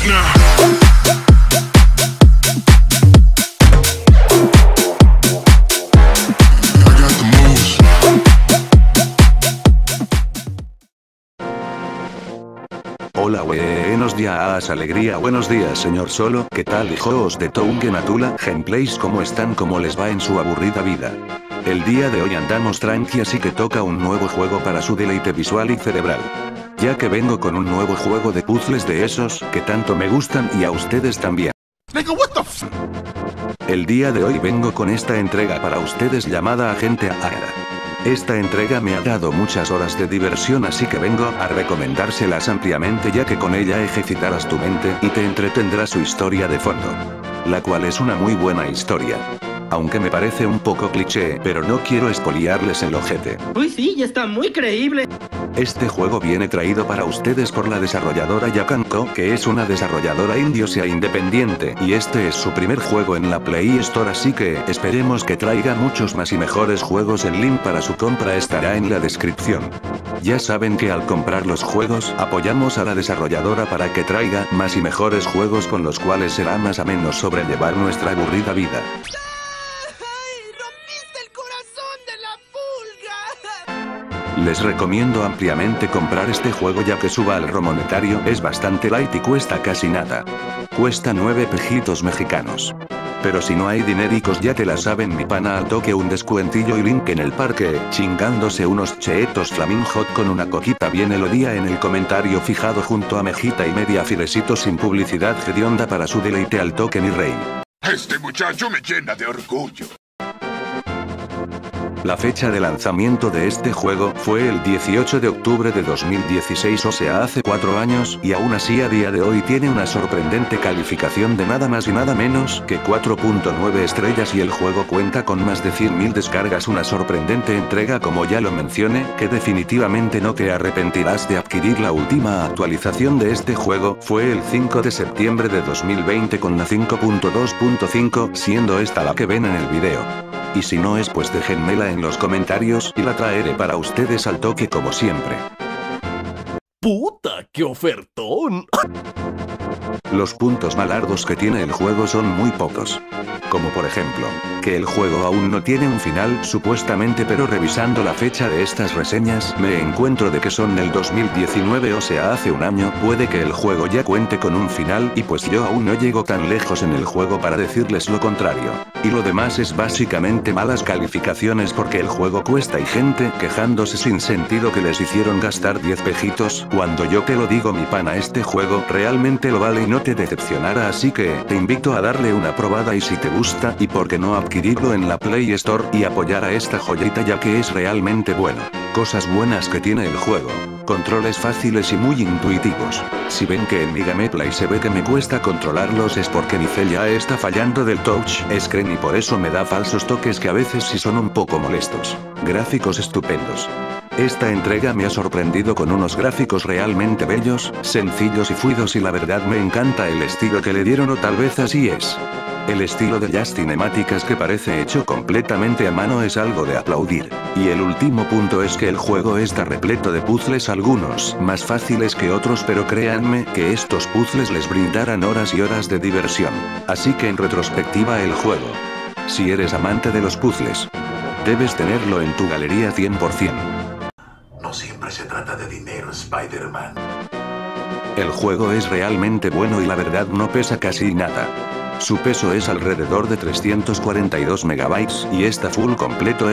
Hola, buenos días, alegría, buenos días señor Solo, ¿qué tal hijos de Toungen Atula? Gameplays, ¿cómo están? ¿Cómo les va en su aburrida vida? El día de hoy andamos tranqui, así que toca un nuevo juego para su deleite visual y cerebral. Ya que vengo con un nuevo juego de puzzles de esos, que tanto me gustan y a ustedes también. El día de hoy vengo con esta entrega para ustedes llamada Agente Aara. Esta entrega me ha dado muchas horas de diversión, así que vengo a recomendárselas ampliamente, ya que con ella ejercitarás tu mente y te entretendrá su historia de fondo. La cual es una muy buena historia. Aunque me parece un poco cliché, pero no quiero espoliarles el ojete. Uy sí, ya está muy creíble. Este juego viene traído para ustedes por la desarrolladora Yakanko, que es una desarrolladora indonesia independiente, y este es su primer juego en la Play Store, así que esperemos que traiga muchos más y mejores juegos. El link para su compra estará en la descripción. Ya saben que al comprar los juegos, apoyamos a la desarrolladora para que traiga más y mejores juegos con los cuales será más ameno sobrellevar nuestra aburrida vida. Les recomiendo ampliamente comprar este juego, ya que su valor monetario es bastante light y cuesta casi nada. Cuesta 9 pejitos mexicanos. Pero si no hay dinericos, ya te la saben mi pana, al toque un descuentillo y link en el parque, chingándose unos cheetos flaming hot con una coquita bien el día en el comentario fijado junto a mejita y media filecito sin publicidad hedionda para su deleite, al toque mi rey. Este muchacho me llena de orgullo. La fecha de lanzamiento de este juego fue el 18 de octubre de 2016, o sea hace 4 años, y aún así a día de hoy tiene una sorprendente calificación de nada más y nada menos que 4.9 estrellas, y el juego cuenta con más de 100.000 descargas, una sorprendente entrega como ya lo mencioné, que definitivamente no te arrepentirás de adquirir. La última actualización de este juego fue el 5 de septiembre de 2020 con la 5.2.5, siendo esta la que ven en el video. Y si no es, pues déjenmela en los comentarios y la traeré para ustedes al toque como siempre. ¡Puta, qué ofertón! Los puntos malardos que tiene el juego son muy pocos. Como por ejemplo, que el juego aún no tiene un final supuestamente, pero revisando la fecha de estas reseñas me encuentro de que son del 2019, o sea hace un año. Puede que el juego ya cuente con un final, y pues yo aún no llego tan lejos en el juego para decirles lo contrario. Y lo demás es básicamente malas calificaciones, porque el juego cuesta y gente quejándose sin sentido que les hicieron gastar 10 pejitos, cuando yo te lo digo mi pana, este juego realmente lo vale y no te decepcionará, así que te invito a darle una probada, y si te gusta, y por qué no adquirirlo en la Play Store y apoyar a esta joyita, ya que es realmente bueno. Cosas buenas que tiene el juego: controles fáciles y muy intuitivos. Si ven que en mi gameplay se ve que me cuesta controlarlos, es porque mi cel ya está fallando del touch screen y por eso me da falsos toques que a veces sí son un poco molestos. Gráficos estupendos. Esta entrega me ha sorprendido con unos gráficos realmente bellos, sencillos y fluidos, y la verdad me encanta el estilo que le dieron, o tal vez así es. El estilo de las cinemáticas, que parece hecho completamente a mano, es algo de aplaudir. Y el último punto es que el juego está repleto de puzzles, algunos más fáciles que otros, pero créanme que estos puzzles les brindarán horas y horas de diversión. Así que en retrospectiva, el juego, si eres amante de los puzzles, debes tenerlo en tu galería 100%. No siempre se trata de dinero, Spider-Man. El juego es realmente bueno y la verdad no pesa casi nada. Su peso es alrededor de 342 megabytes y está full completo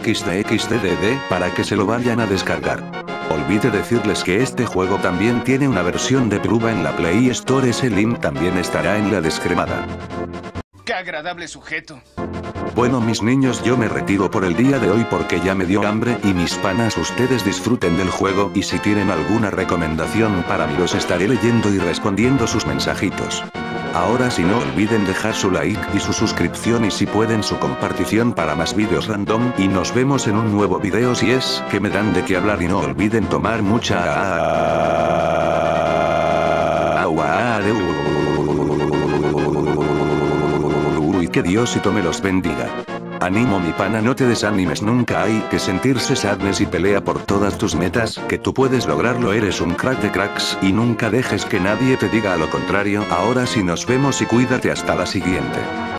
XD para que se lo vayan a descargar. Olvidé decirles que este juego también tiene una versión de prueba en la Play Store, ese link también estará en la descripción. ¡Qué agradable sujeto! Bueno mis niños, yo me retiro por el día de hoy porque ya me dio hambre, y mis panas, ustedes disfruten del juego, y si tienen alguna recomendación para mí los estaré leyendo y respondiendo sus mensajitos. Ahora sí, no olviden dejar su like y su suscripción, y si pueden su compartición para más vídeos random, y nos vemos en un nuevo video si es que me dan de qué hablar, y no olviden tomar mucha agua. Y que Diosito me los bendiga. Animo mi pana, no te desanimes, nunca hay que sentirse sadness y pelea por todas tus metas, que tú puedes lograrlo, eres un crack de cracks, y nunca dejes que nadie te diga a lo contrario. Ahora sí nos vemos y cuídate hasta la siguiente.